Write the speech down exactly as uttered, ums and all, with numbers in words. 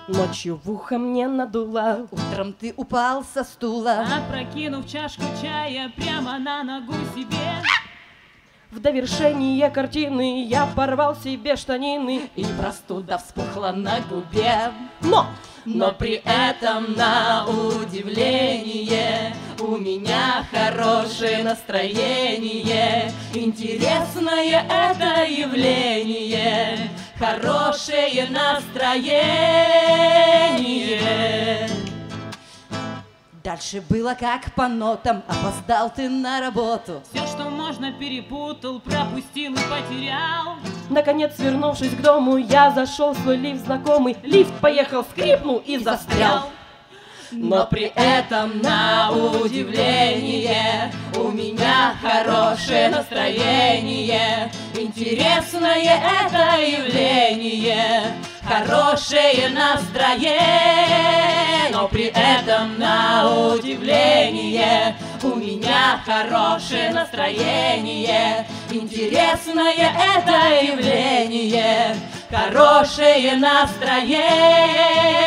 Ночью в ухо мне надуло. Утром ты упал со стула, опрокинув чашку чая прямо на ногу себе. В довершение картины я порвал себе штанины, и простуда вспухла на губе. но, Но при этом, на удивление, у меня хорошее настроение. Интересное это явление, хорошее настроение. Дальше было как по нотам, опоздал ты на работу. Все, что можно, перепутал, пропустил и потерял. наконец, вернувшись к дому, я зашел в свой лифт знакомый. Лифт поехал, скрипнул и застрял. Но при этом, на удивление, у меня хорошее настроение. Интересное это явление, хорошее настроение. Но при этом, на удивление, у меня хорошее настроение. Интересное это явление, хорошее настроение.